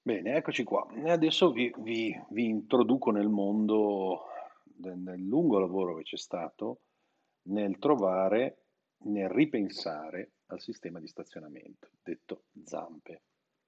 Bene, eccoci qua. E adesso vi introduco nel mondo, nel lungo lavoro che c'è stato nel trovare, nel ripensare al sistema di stazionamento, detto zampe.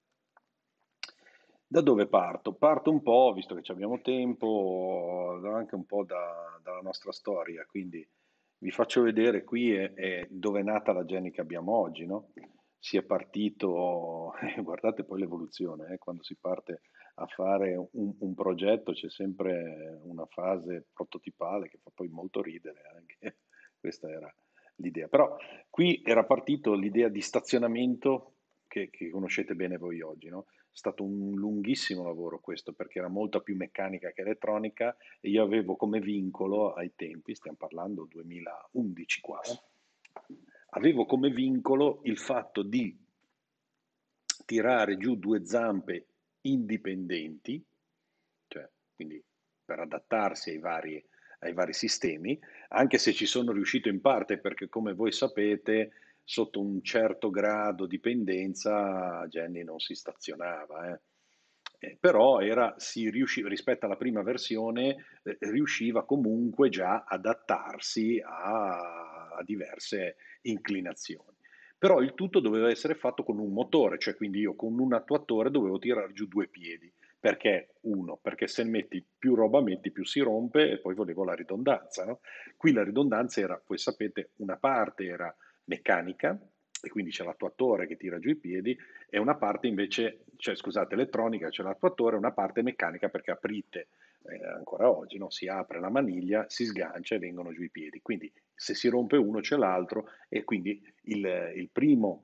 Da dove parto? Parto un po', visto che ci abbiamo tempo, anche un po' dalla nostra storia, quindi vi faccio vedere qui è dove è nata la Jenny che abbiamo oggi, no? Si è partito, guardate poi l'evoluzione, quando si parte a fare un progetto c'è sempre una fase prototipale che fa poi molto ridere anche, questa era l'idea. Però qui era partito l'idea di stazionamento che conoscete bene voi oggi, no? È stato un lunghissimo lavoro questo perché era molta più meccanica che elettronica e io avevo come vincolo ai tempi, stiamo parlando 2011 qua, avevo come vincolo il fatto di tirare giù due zampe indipendenti, cioè quindi per adattarsi ai vari sistemi, anche se ci sono riuscito in parte perché come voi sapete sotto un certo grado di pendenza Jenny non si stazionava. Però si riusciva, rispetto alla prima versione, riusciva comunque già ad adattarsi a diverse inclinazioni. Però il tutto doveva essere fatto con un motore, cioè quindi io con un attuatore dovevo tirare giù due piedi. Perché? Uno, perché se metti più roba metti più si rompe e poi volevo la ridondanza, no? Qui la ridondanza era, voi sapete, una parte era meccanica e quindi c'è l'attuatore che tira giù i piedi e una parte invece, cioè scusate, elettronica, c'è l'attuatore, una parte meccanica perché aprite, ancora oggi, no? Si apre la maniglia, si sgancia e vengono giù i piedi. Quindi se si rompe uno c'è l'altro e quindi il primo,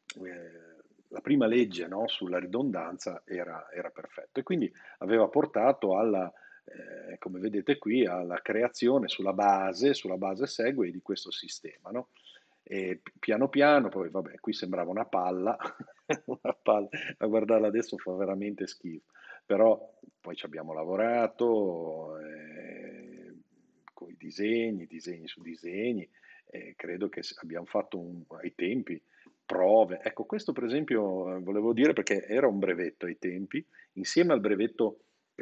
la prima legge, no, sulla ridondanza era perfetto e quindi aveva portato alla, come vedete qui, alla creazione sulla base Segway di questo sistema, no? E piano piano, poi vabbè, qui sembrava una palla, una palla, a guardarla adesso fa veramente schifo, però poi ci abbiamo lavorato con i disegni, disegni su disegni, credo che abbiamo fatto ai tempi prove. Ecco, questo per esempio volevo dire perché era un brevetto ai tempi, insieme al brevetto,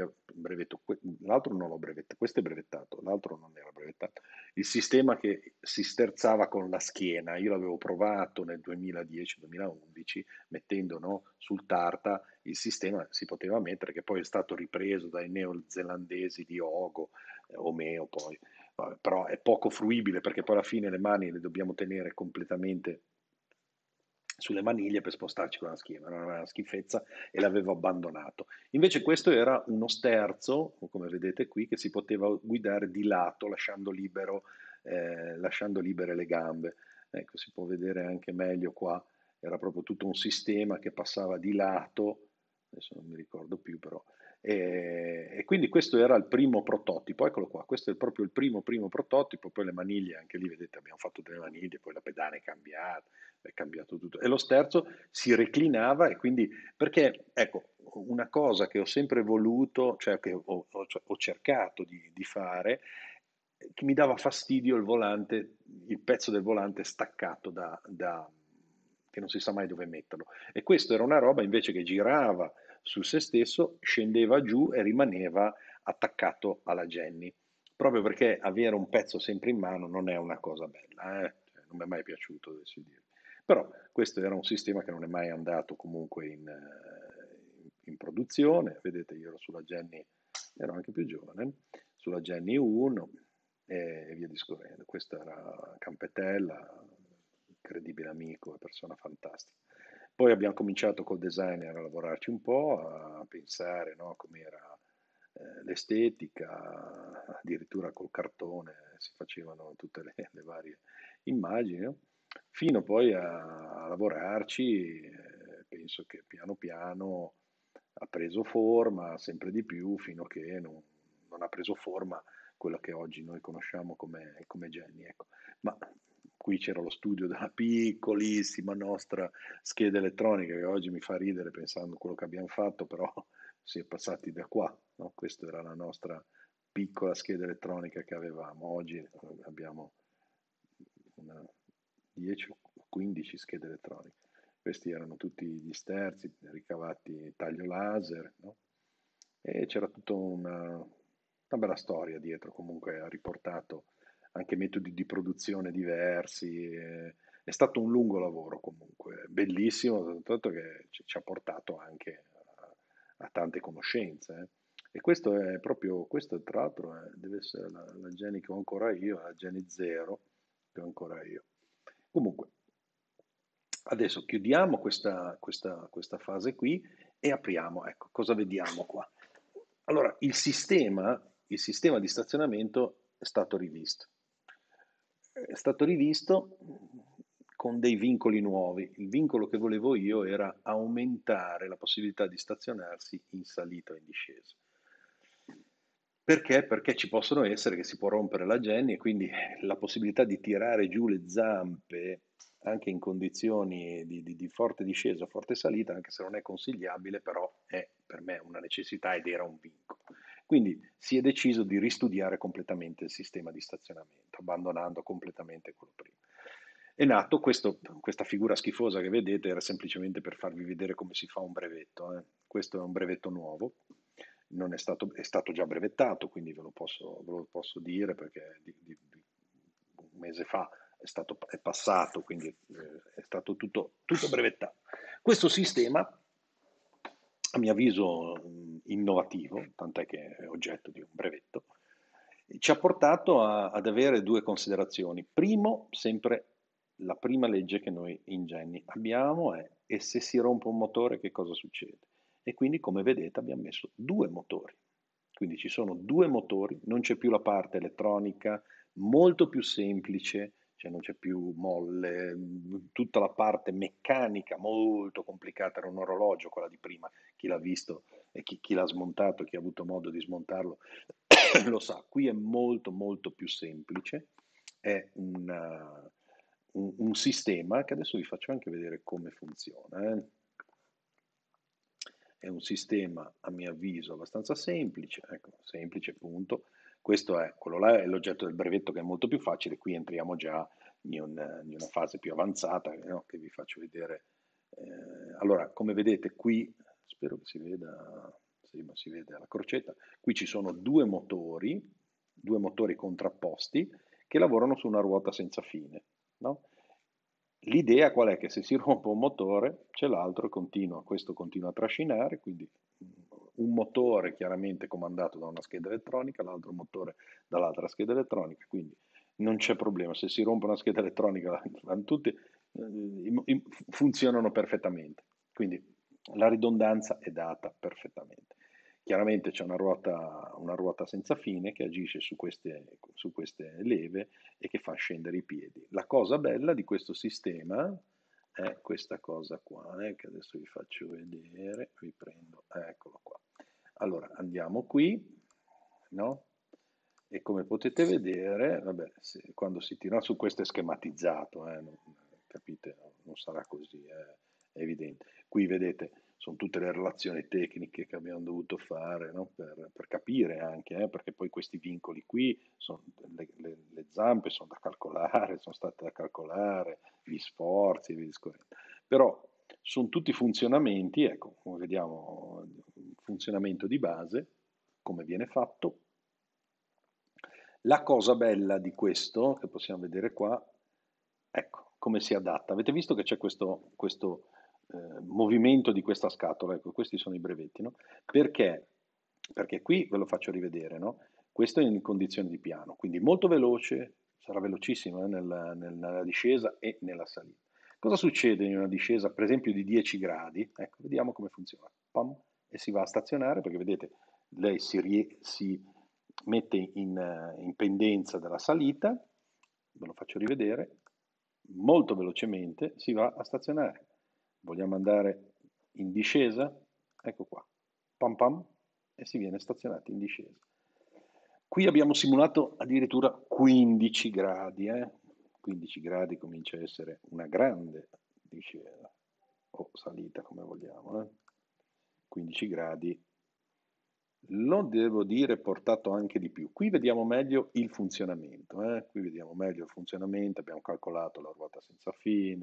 l'altro non l'ho brevettato, questo è brevettato, l'altro non era brevettato, il sistema che si sterzava con la schiena, io l'avevo provato nel 2010-2011 mettendo, no, sul Tarta il sistema si poteva mettere che poi è stato ripreso dai neozelandesi di Ogo, Omeo poi. Vabbè, però è poco fruibile perché poi alla fine le mani le dobbiamo tenere completamente sulle maniglie per spostarci con la schiena, era una schifezza e l'avevo abbandonato. Invece questo era uno sterzo, come vedete qui, che si poteva guidare di lato lasciando libere le gambe. Ecco, si può vedere anche meglio qua, era proprio tutto un sistema che passava di lato, adesso non mi ricordo più però, e quindi questo era il primo prototipo, eccolo qua, questo è proprio il primo prototipo, poi le maniglie, anche lì vedete abbiamo fatto delle maniglie, poi la pedana è cambiato tutto. E lo sterzo si reclinava e quindi, perché ecco, una cosa che ho sempre voluto, cioè che ho cercato di fare, che mi dava fastidio il volante, il pezzo del volante staccato che non si sa mai dove metterlo. E questa era una roba invece che girava su se stesso, scendeva giù e rimaneva attaccato alla Jenny. Proprio perché avere un pezzo sempre in mano non è una cosa bella, eh? Cioè, non mi è mai piaciuto, adesso dire. Però questo era un sistema che non è mai andato comunque in produzione. Vedete, io ero sulla Jenny, ero anche più giovane, sulla Jenny 1 e via discorrendo. Questo era Campetella, incredibile amico, una persona fantastica. Poi abbiamo cominciato col designer a lavorarci un po', a pensare, no, com'era l'estetica, addirittura col cartone si facevano tutte le varie immagini, no? Fino poi a lavorarci, penso che piano piano ha preso forma sempre di più fino a che non ha preso forma quello che oggi noi conosciamo come Jenny. Ecco. Ma qui c'era lo studio della piccolissima nostra scheda elettronica che oggi mi fa ridere pensando a quello che abbiamo fatto, però si è passati da qua. No? Questa era la nostra piccola scheda elettronica che avevamo. Oggi abbiamo una 10 o 15 schede elettroniche. Questi erano tutti gli sterzi ricavati taglio laser, no? E c'era tutta una bella storia dietro, comunque ha riportato anche metodi di produzione diversi. È stato un lungo lavoro comunque, bellissimo, tanto che ci ha portato anche a tante conoscenze. E questo è proprio, questo tra l'altro deve essere la Geni che ho ancora io, la Geni 0 che ho ancora io. Comunque, adesso chiudiamo questa fase qui e apriamo. Ecco, cosa vediamo qua? Allora, il sistema di stazionamento è stato rivisto. È stato rivisto con dei vincoli nuovi. Il vincolo che volevo io era aumentare la possibilità di stazionarsi in salita o in discesa. Perché? Perché ci possono essere che si può rompere la Jenny e quindi la possibilità di tirare giù le zampe anche in condizioni di forte discesa, forte salita, anche se non è consigliabile, però è per me una necessità ed era un vincolo. Quindi si è deciso di ristudiare completamente il sistema di stazionamento, abbandonando completamente quello prima. È nato questa figura schifosa che vedete, era semplicemente per farvi vedere come si fa un brevetto. Questo è un brevetto nuovo, non è stato già brevettato, quindi ve lo posso dire perché un mese fa è passato, quindi è stato tutto brevettato. Questo sistema, a mio avviso innovativo, tant'è che è oggetto di un brevetto, ci ha portato ad avere due considerazioni. Primo, sempre la prima legge che noi in Genni abbiamo è: e se si rompe un motore che cosa succede? E quindi, come vedete, abbiamo messo due motori. Quindi ci sono due motori, non c'è più la parte elettronica, molto più semplice, cioè non c'è più molle, tutta la parte meccanica molto complicata, era un orologio quella di prima, chi l'ha visto e chi l'ha smontato, chi ha avuto modo di smontarlo, lo sa. Qui è molto molto più semplice, è un sistema che adesso vi faccio anche vedere come funziona. È un sistema, a mio avviso, abbastanza semplice, ecco, semplice, punto. Questo è, quello là è l'oggetto del brevetto che è molto più facile, qui entriamo già in una fase più avanzata, no, che vi faccio vedere. Allora, come vedete qui, spero che si veda, sì, ma si vede la crocetta, qui ci sono due motori contrapposti che lavorano su una ruota senza fine, no? L'idea qual è? Che se si rompe un motore c'è l'altro e questo continua a trascinare, quindi un motore chiaramente comandato da una scheda elettronica, l'altro motore dall'altra scheda elettronica, quindi non c'è problema, se si rompe una scheda elettronica vanno tutti, funzionano perfettamente, quindi la ridondanza è data perfettamente. Chiaramente c'è una ruota senza fine che agisce su queste leve e che fa scendere i piedi. La cosa bella di questo sistema è questa cosa qua, che adesso vi faccio vedere, riprendo, eccolo qua. Allora, andiamo qui, no? E come potete vedere, vabbè, quando si tira su questo è schematizzato, capite, non sarà così, è evidente. Qui vedete, sono tutte le relazioni tecniche che abbiamo dovuto fare, no? Per capire anche, perché poi questi vincoli qui, le zampe sono da calcolare, sono state da calcolare, gli sforzi e via discorrendo. Però sono tutti funzionamenti, ecco, come vediamo, un funzionamento di base, come viene fatto. La cosa bella di questo, che possiamo vedere qua, ecco, come si adatta. Avete visto che c'è questo movimento di questa scatola? Ecco, questi sono i brevetti, no? Perché? Perché qui ve lo faccio rivedere, no? Questo è in condizioni di piano, quindi molto veloce, sarà velocissimo nella discesa e nella salita. Cosa succede in una discesa, per esempio, di 10 gradi? Ecco, vediamo come funziona. Pam, e si va a stazionare, perché vedete, lei si mette in pendenza della salita, ve lo faccio rivedere, molto velocemente si va a stazionare. Vogliamo andare in discesa? Ecco qua, pam pam, e si viene stazionati in discesa. Qui abbiamo simulato addirittura 15 gradi, 15 gradi comincia a essere una grande discesa, o salita come vogliamo, 15 gradi lo devo dire portato anche di più. Qui vediamo meglio il funzionamento, Qui vediamo meglio il funzionamento, abbiamo calcolato la ruota senza fine,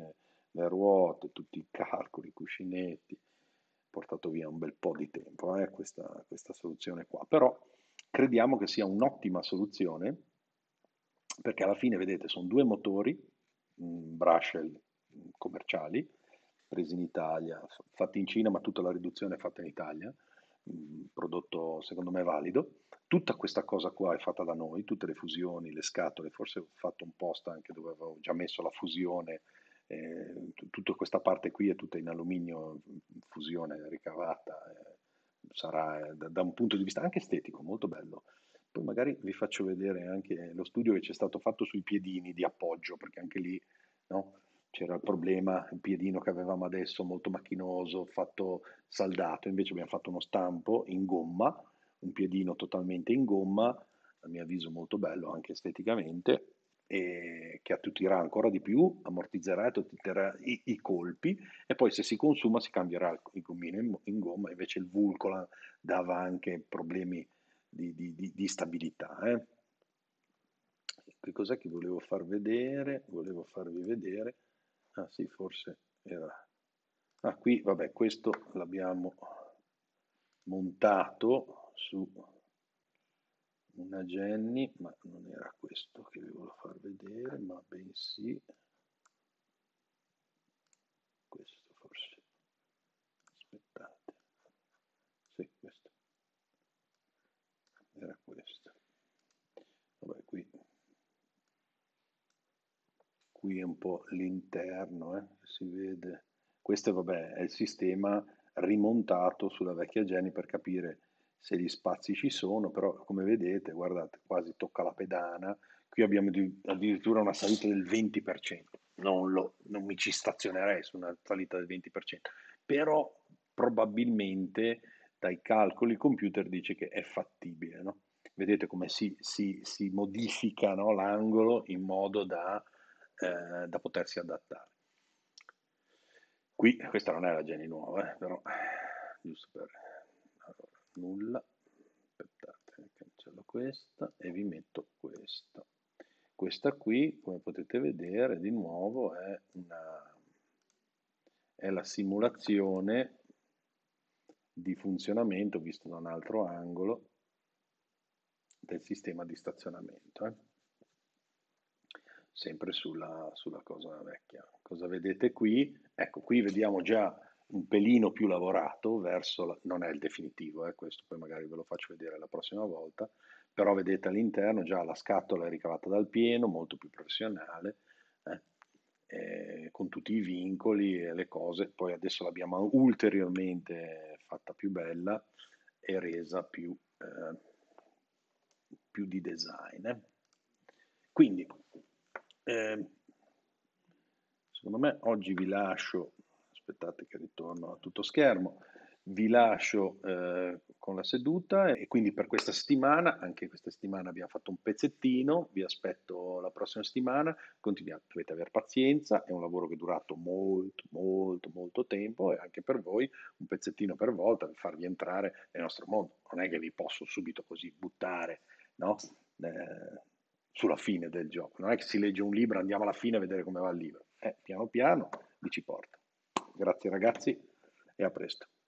le ruote, tutti i calcoli, i cuscinetti, portato via un bel po' di tempo, questa soluzione qua. Però crediamo che sia un'ottima soluzione perché alla fine, vedete, sono due motori, Brushel commerciali, presi in Italia, fatti in Cina, ma tutta la riduzione è fatta in Italia, prodotto secondo me valido. Tutta questa cosa qua è fatta da noi, tutte le fusioni, le scatole, forse ho fatto un post anche dove avevo già messo la fusione, tutta questa parte qui è tutta in alluminio, fusione ricavata, sarà da un punto di vista anche estetico molto bello. Poi magari vi faccio vedere anche lo studio che c'è stato fatto sui piedini di appoggio, perché anche lì, no, c'era il problema, il piedino che avevamo adesso molto macchinoso, fatto saldato, invece abbiamo fatto uno stampo in gomma, un piedino totalmente in gomma, a mio avviso molto bello anche esteticamente, e che attutirà ancora di più, ammortizzerà e attutirà i colpi, e poi se si consuma si cambierà il gommino in gomma, invece il Vulcolan dava anche problemi di stabilità. Che cos'è che volevo far vedere? Volevo farvi vedere, ah sì, forse era, ah qui, vabbè, questo l'abbiamo montato su una Jenny, ma non era questo che vi volevo far vedere, ma bensì questo forse, aspettate, sì, questo, era questo, vabbè, qui è un po' l'interno, si vede. Questo vabbè, è il sistema rimontato sulla vecchia Jenny per capire se gli spazi ci sono, però come vedete, guardate, quasi tocca la pedana. Qui abbiamo addirittura una salita del 20%. Non mi ci stazionerei su una salita del 20%, però probabilmente dai calcoli il computer dice che è fattibile, no? Vedete come si modifica, no, l'angolo in modo da potersi adattare. Qui, questa non è la Geni nuova, però, giusto per... Allora, nulla, aspettate, cancello questa e vi metto questa. Questa qui, come potete vedere, di nuovo è la simulazione di funzionamento, visto da un altro angolo, del sistema di stazionamento. Sempre sulla cosa vecchia. Cosa vedete qui? Ecco, qui vediamo già un pelino più lavorato non è il definitivo, questo poi magari ve lo faccio vedere la prossima volta, però vedete all'interno già la scatola è ricavata dal pieno, molto più professionale, con tutti i vincoli e le cose, poi adesso l'abbiamo ulteriormente fatta più bella e resa più di design. Quindi, eh, secondo me oggi vi lascio, aspettate che ritorno a tutto schermo, vi lascio con la seduta e quindi per questa settimana, anche questa settimana abbiamo fatto un pezzettino, vi aspetto la prossima settimana, continuate, dovete avere pazienza, è un lavoro che è durato molto, molto, molto tempo e anche per voi un pezzettino per volta per farvi entrare nel nostro mondo. Non è che vi posso subito così buttare, no? Sulla fine del gioco. Non è che si legge un libro, andiamo alla fine a vedere come va il libro. Piano piano vi ci porta. Grazie ragazzi e a presto.